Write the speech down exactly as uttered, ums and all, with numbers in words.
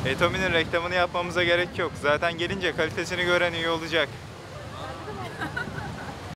Etomi'nin reklamını yapmamıza gerek yok. Zaten gelince kalitesini gören iyi olacak.